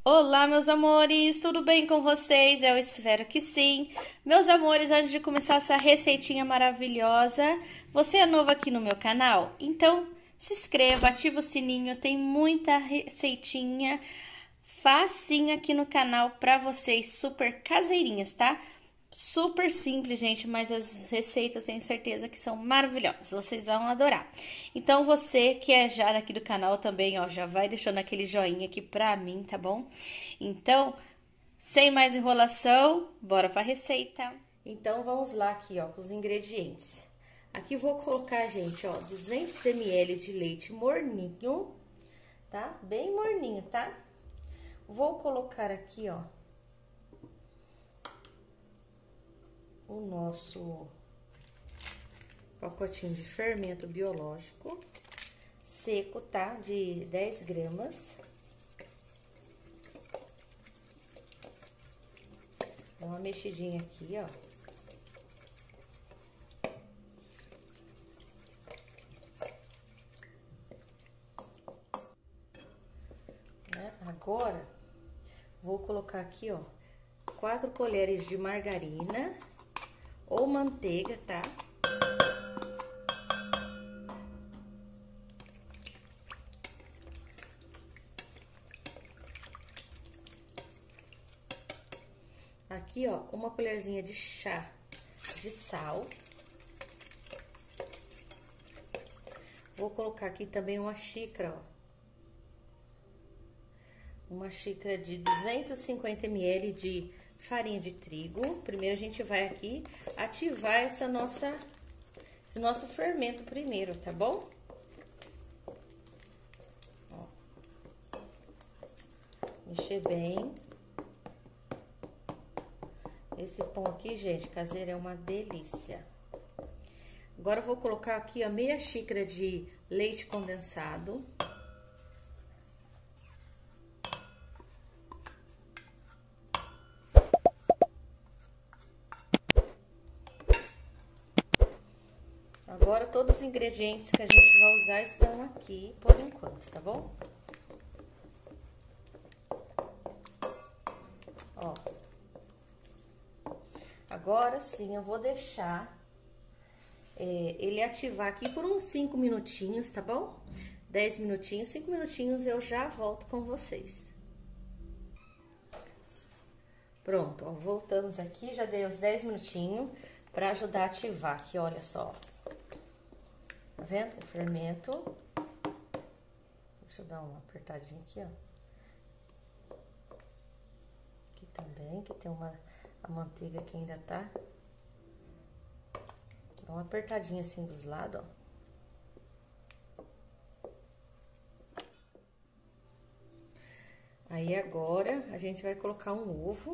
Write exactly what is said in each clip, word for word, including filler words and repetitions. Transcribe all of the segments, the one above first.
Olá, meus amores, tudo bem com vocês? Eu espero que sim. Meus amores, antes de começar essa receitinha maravilhosa, você é novo aqui no meu canal? Então, se inscreva, ativa o sininho, tem muita receitinha facinha aqui no canal pra vocês, super caseirinhas, tá? Super simples, gente, mas as receitas tenho certeza que são maravilhosas. Vocês vão adorar. Então, você que é já daqui do canal também, ó, já vai deixando aquele joinha aqui pra mim, tá bom? Então, sem mais enrolação, bora pra receita. Então, vamos lá aqui, ó, com os ingredientes. Aqui vou colocar, gente, ó, duzentos mililitros de leite morninho, tá? Bem morninho, tá? Vou colocar aqui, ó, o nosso pacotinho de fermento biológico seco, tá? De dez gramas. Dá uma mexidinha aqui, ó. Né? Agora, vou colocar aqui, ó, quatro colheres de margarina ou manteiga, tá? Aqui, ó, uma colherzinha de chá de sal. Vou colocar aqui também uma xícara, ó. Uma xícara de duzentos e cinquenta mililitros de farinha de trigo. Primeiro a gente vai aqui ativar essa nossa, esse nosso fermento primeiro, tá bom? Ó. Mexer bem. Esse pão aqui, gente, caseiro, é uma delícia. Agora eu vou colocar aqui, ó, meia xícara de leite condensado. Agora, todos os ingredientes que a gente vai usar estão aqui por enquanto, tá bom? Ó. Agora sim, eu vou deixar é, ele ativar aqui por uns cinco minutinhos, tá bom? dez minutinhos, cinco minutinhos eu já volto com vocês. Pronto, ó, voltamos aqui, já dei os dez minutinhos pra ajudar a ativar aqui, olha só. Tá vendo o fermento? Deixa eu dar uma apertadinha aqui, ó. Aqui também, que tem uma a manteiga que ainda tá. Dá uma apertadinha assim dos lados, ó. Aí agora a gente vai colocar um ovo.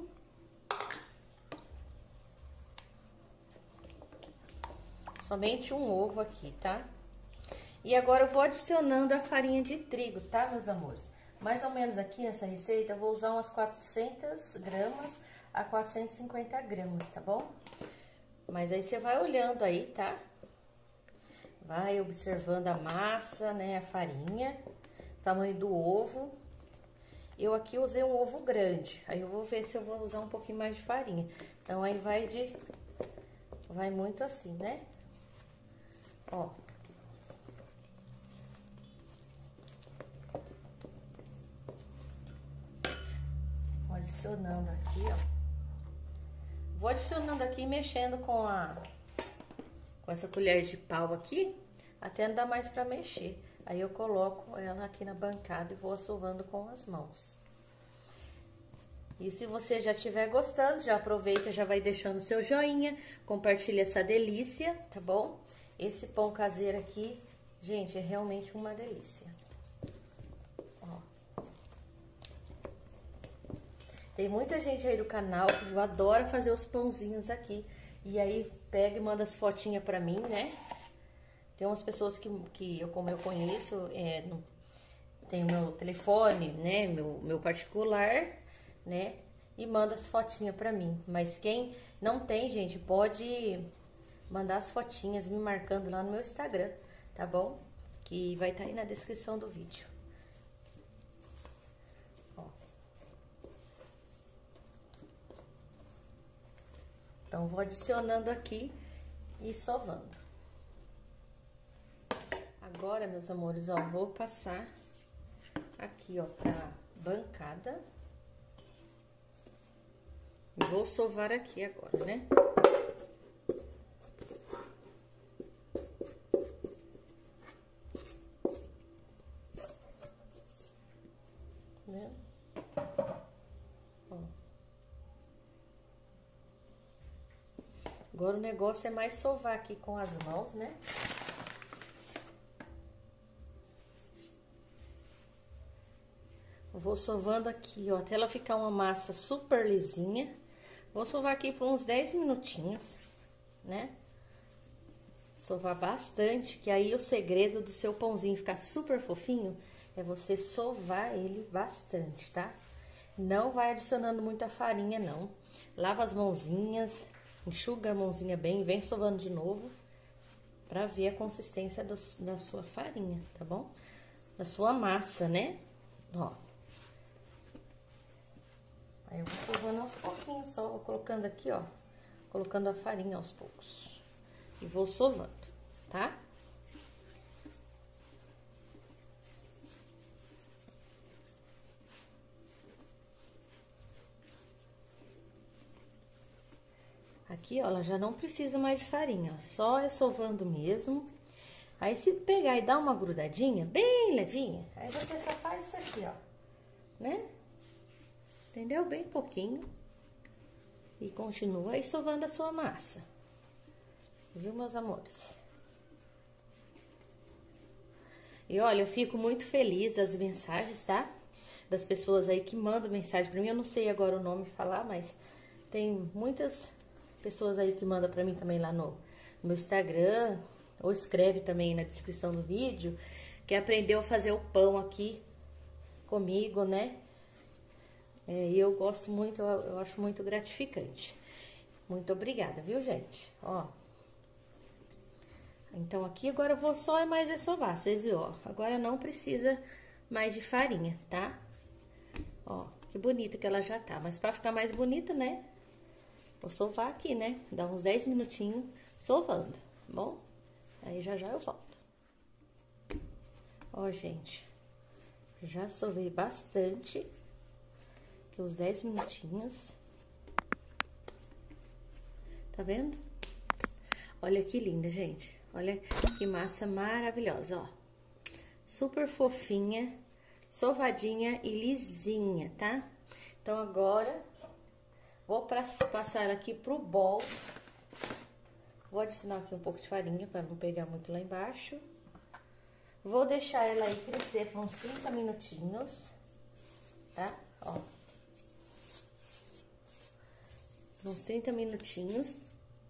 Somente um ovo aqui, tá? E agora eu vou adicionando a farinha de trigo, tá, meus amores? Mais ou menos aqui nessa receita eu vou usar umas quatrocentas gramas a quatrocentos e cinquenta gramas, tá bom? Mas aí você vai olhando aí, tá? Vai observando a massa, né, a farinha, tamanho do ovo. Eu aqui usei um ovo grande, aí eu vou ver se eu vou usar um pouquinho mais de farinha. Então, aí vai de... vai muito assim, né? Ó. Vou adicionando aqui, ó. Vou adicionando aqui, mexendo com a... com essa colher de pau aqui, até não dá mais pra mexer. Aí eu coloco ela aqui na bancada e vou assovando com as mãos. E se você já estiver gostando, já aproveita, já vai deixando o seu joinha, compartilha essa delícia, tá bom? Esse pão caseiro aqui, gente, é realmente uma delícia. Ó. Tem muita gente aí do canal que adora fazer os pãozinhos aqui. E aí pega e manda as fotinhas pra mim, né? Tem umas pessoas que, que eu, como eu conheço, é, no, tem o meu telefone, né? Meu, meu particular, né? E manda as fotinhas pra mim. Mas quem não tem, gente, pode mandar as fotinhas me marcando lá no meu Instagram, tá bom? Que vai estar aí na descrição do vídeo. Ó. Então, vou adicionando aqui e sovando. Agora, meus amores, ó, vou passar aqui, ó, pra bancada. E vou sovar aqui agora, né? Né? Ó. Agora o negócio é mais sovar aqui com as mãos, né? Vou sovando aqui, ó, até ela ficar uma massa super lisinha. Vou sovar aqui por uns dez minutinhos, né? Sovar bastante, que aí o segredo do seu pãozinho ficar super fofinho é você sovar ele bastante, tá? Não vai adicionando muita farinha, não. Lava as mãozinhas, enxuga a mãozinha bem, vem sovando de novo, pra ver a consistência do, da sua farinha, tá bom? Da sua massa, né? Ó. Aí eu vou sovando aos pouquinhos, só vou colocando aqui, ó, colocando a farinha aos poucos. E vou sovando, tá? Aqui, ó, ela já não precisa mais de farinha, ó, só é sovando mesmo. Aí, se pegar e dar uma grudadinha, bem levinha, aí você só faz isso aqui, ó, né? Entendeu? Bem pouquinho. E continua aí sovando a sua massa. Viu, meus amores? E olha, eu fico muito feliz das mensagens, tá? Das pessoas aí que mandam mensagem pra mim. Eu não sei agora o nome falar, mas tem muitas pessoas aí que mandam pra mim também lá no, no Instagram. Ou escreve também na descrição do vídeo. Que aprendeu a fazer o pão aqui comigo, né? É, e eu gosto muito, eu, eu acho muito gratificante. Muito obrigada, viu, gente? Ó. Então, aqui agora eu vou só mais é sovar, vocês viram, ó. Agora não precisa mais de farinha, tá? Ó, que bonita que ela já tá. Mas pra ficar mais bonita, né? Vou sovar aqui, né? Dá uns dez minutinhos sovando, tá bom? Aí já já eu volto. Ó, gente. Já sovei bastante. Uns dez minutinhos. Tá vendo? Olha que linda, gente. Olha que massa maravilhosa, ó. Super fofinha, sovadinha e lisinha, tá? Então, agora, vou passar ela aqui pro bol. Vou adicionar aqui um pouco de farinha pra não pegar muito lá embaixo. Vou deixar ela aí crescer por uns trinta minutinhos, tá? Ó. Uns trinta minutinhos.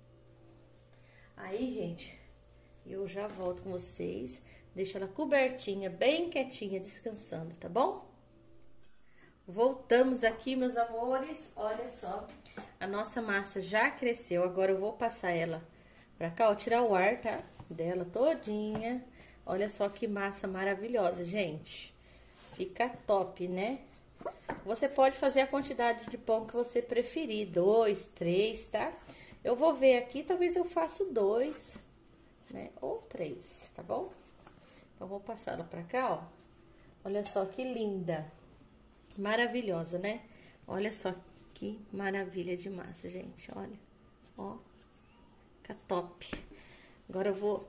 Aí, gente, eu já volto com vocês. Deixa ela cobertinha, bem quietinha, descansando, tá bom? Voltamos aqui, meus amores. Olha só, a nossa massa já cresceu. Agora eu vou passar ela pra cá, ó, tirar o ar, tá? Dela todinha. Olha só que massa maravilhosa, gente. Fica top, né? Você pode fazer a quantidade de pão que você preferir, dois, três, tá? Eu vou ver aqui, talvez eu faça dois, né? Ou três, tá bom? Então, vou passar ela pra cá, ó. Olha só que linda. Maravilhosa, né? Olha só que maravilha de massa, gente, olha. Ó, fica top. Agora eu vou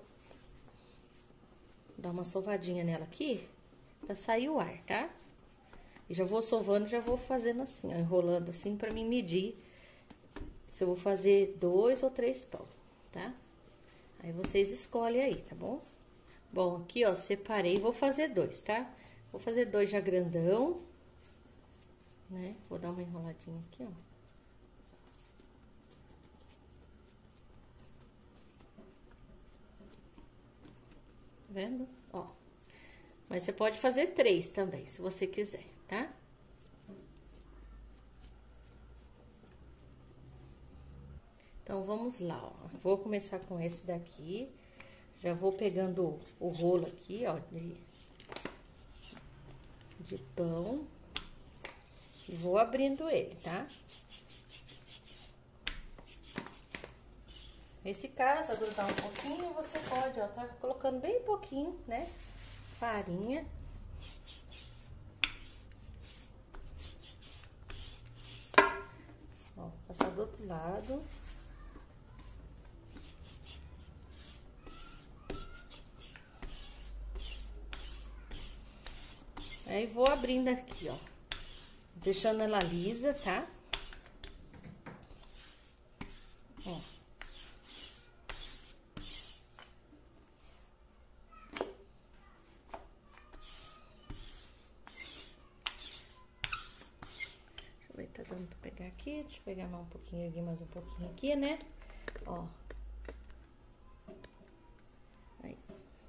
dar uma sovadinha nela aqui, pra sair o ar, tá? E já vou sovando, já vou fazendo assim, ó, enrolando assim pra mim medir se eu vou fazer dois ou três pão, tá? Aí vocês escolhem aí, tá bom? Bom, aqui, ó, separei, vou fazer dois, tá? Vou fazer dois já grandão, né? Vou dar uma enroladinha aqui, ó. Tá vendo? Ó. Mas você pode fazer três também, se você quiser, tá? Então, vamos lá, ó. Vou começar com esse daqui. Já vou pegando o rolo aqui, ó, de, de pão. E vou abrindo ele, tá? Nesse caso, grudar um pouquinho, você pode, ó, tá colocando bem pouquinho, né? Farinha. Ó, passar do outro lado. Aí, vou abrindo aqui, ó. Deixando ela lisa, tá? Ó. Deixa eu ver, tá dando pra pegar aqui. Deixa eu pegar mais um pouquinho aqui, mais um pouquinho aqui, né? Ó. Aí.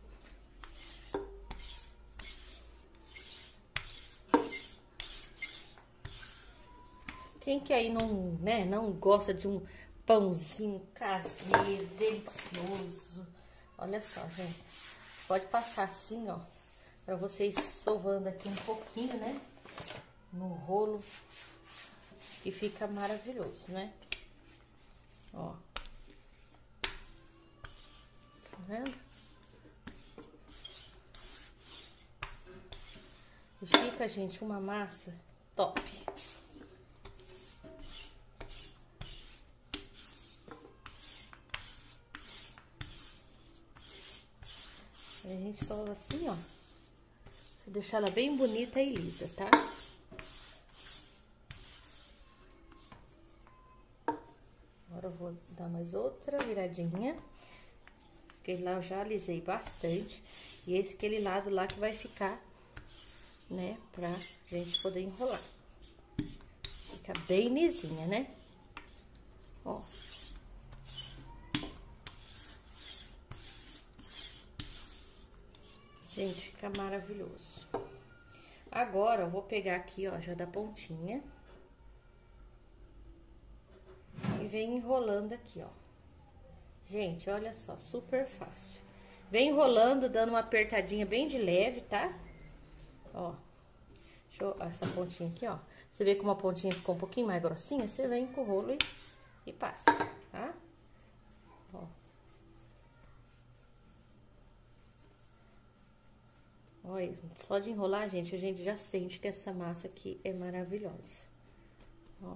Quem que aí não, né, não gosta de um pãozinho caseiro, delicioso? Olha só, gente. Pode passar assim, ó, pra vocês sovando aqui um pouquinho, né? No rolo. E fica maravilhoso, né? Ó. Tá vendo? E fica, gente, uma massa top. A gente sova assim, ó. Pra deixar ela bem bonita e lisa, tá? Agora eu vou dar mais outra viradinha. Porque lá eu já alisei bastante. E esse aquele lado lá que vai ficar, né? Pra gente poder enrolar. Fica bem lisinha, né? Ó. Gente, fica maravilhoso. Agora, eu vou pegar aqui, ó, já da pontinha. E vem enrolando aqui, ó. Gente, olha só, super fácil. Vem enrolando, dando uma apertadinha bem de leve, tá? Ó. Deixa eu, essa pontinha aqui, ó. Você vê como a pontinha ficou um pouquinho mais grossinha? Você vem com o rolo e, e passa, tá? Ó. Olha, só de enrolar, gente, a gente já sente que essa massa aqui é maravilhosa. Ó.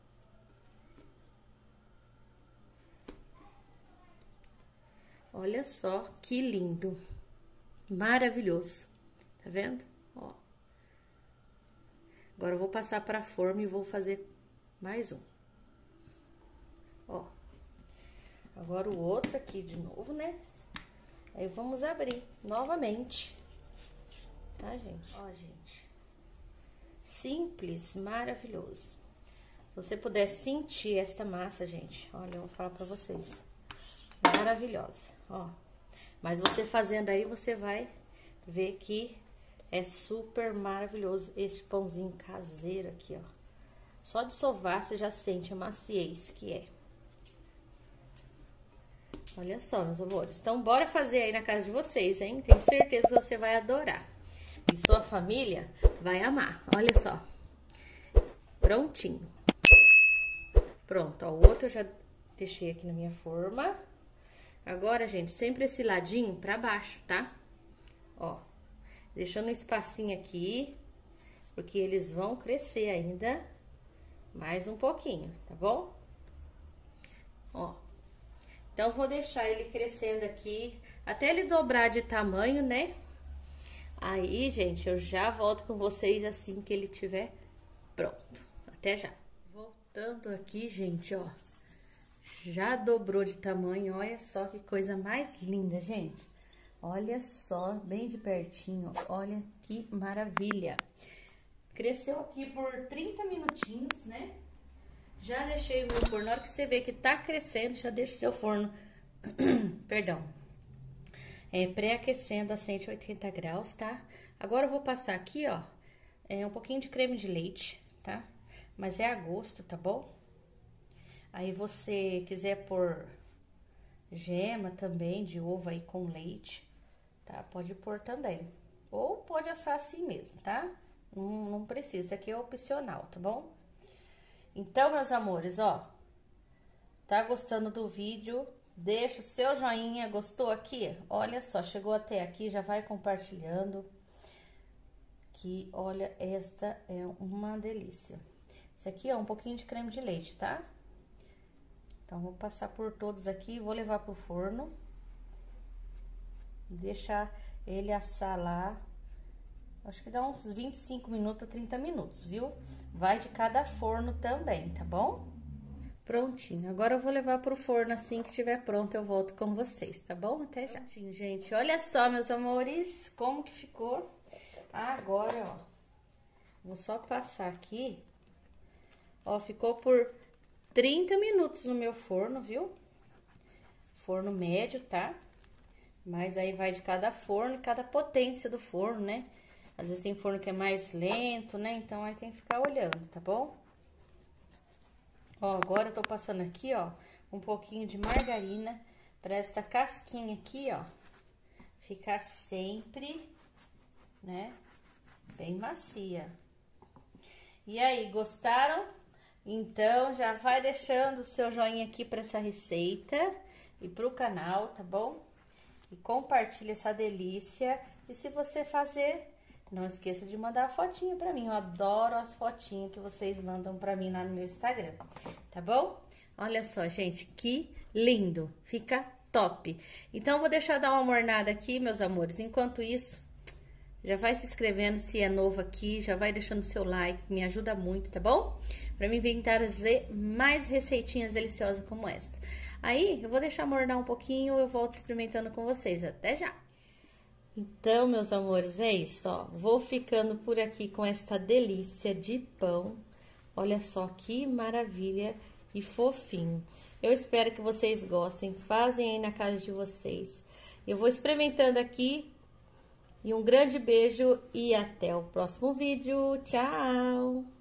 Olha só que lindo. Maravilhoso. Tá vendo? Ó. Agora eu vou passar pra forma e vou fazer mais um. Ó. Agora o outro aqui de novo, né? Aí vamos abrir novamente. Tá, gente? Ó, gente. Simples, maravilhoso. Se você puder sentir esta massa, gente, olha, eu vou falar pra vocês. Maravilhosa, ó. Mas você fazendo aí, você vai ver que é super maravilhoso esse pãozinho caseiro aqui, ó. Só de sovar, você já sente a maciez que é. Olha só, meus amores. Então, bora fazer aí na casa de vocês, hein? Tenho certeza que você vai adorar. E sua família vai amar. Olha só. Prontinho. Pronto, ó. O outro eu já deixei aqui na minha forma. Agora, gente, sempre esse ladinho pra baixo, tá? Ó. Deixando um espacinho aqui. Porque eles vão crescer ainda mais um pouquinho, tá bom? Ó. Então, vou deixar ele crescendo aqui, até ele dobrar de tamanho, né? Aí, gente, eu já volto com vocês assim que ele tiver pronto. Até já. Voltando aqui, gente, ó. Já dobrou de tamanho, olha só que coisa mais linda, gente. Olha só, bem de pertinho, olha que maravilha. Cresceu aqui por trinta minutinhos, né? Já deixei o meu forno, na hora que você vê que tá crescendo, já deixa o seu forno, perdão, é, pré-aquecendo a cento e oitenta graus, tá? Agora eu vou passar aqui, ó, é, um pouquinho de creme de leite, tá? Mas é a gosto, tá bom? Aí você quiser pôr gema também, de ovo aí com leite, tá? Pode pôr também. Ou pode assar assim mesmo, tá? Não, não precisa, isso aqui é opcional, tá bom? Então, meus amores, ó, tá gostando do vídeo? deixa o seu joinha, gostou aqui? Olha só, chegou até aqui, já vai compartilhando. Que, olha, esta é uma delícia. Esse aqui é um pouquinho de creme de leite, tá? Então, vou passar por todos aqui e vou levar pro forno. Deixar ele assar lá. Acho que dá uns vinte e cinco minutos a trinta minutos, viu? Vai de cada forno também, tá bom? Prontinho. Agora eu vou levar pro forno, assim que estiver pronto eu volto com vocês, tá bom? Até já. Prontinho, gente. Olha só, meus amores, como que ficou. Agora, ó, vou só passar aqui. Ó, ficou por trinta minutos no meu forno, viu? Forno médio, tá? Mas aí vai de cada forno e cada potência do forno, né? Às vezes tem forno que é mais lento, né? Então, aí tem que ficar olhando, tá bom? Ó, agora eu tô passando aqui, ó, um pouquinho de margarina pra essa casquinha aqui, ó, ficar sempre, né, bem macia. E aí, gostaram? Então, já vai deixando o seu joinha aqui pra essa receita e pro canal, tá bom? E compartilha essa delícia. E se você fazer, não esqueça de mandar a fotinha pra mim. Eu adoro as fotinhas que vocês mandam pra mim lá no meu Instagram, tá bom? Olha só, gente, que lindo! Fica top! Então, eu vou deixar dar uma mornada aqui, meus amores. Enquanto isso, já vai se inscrevendo se é novo aqui, já vai deixando seu like, me ajuda muito, tá bom? Pra mim vir trazer mais receitinhas deliciosas como esta. Aí, eu vou deixar mornar um pouquinho, eu volto experimentando com vocês. Até já! Então, meus amores, é isso, ó. Vou ficando por aqui com essa delícia de pão. Olha só que maravilha e fofinho. Eu espero que vocês gostem. Fazem aí na casa de vocês. Eu vou experimentando aqui. E um grande beijo e até o próximo vídeo. Tchau!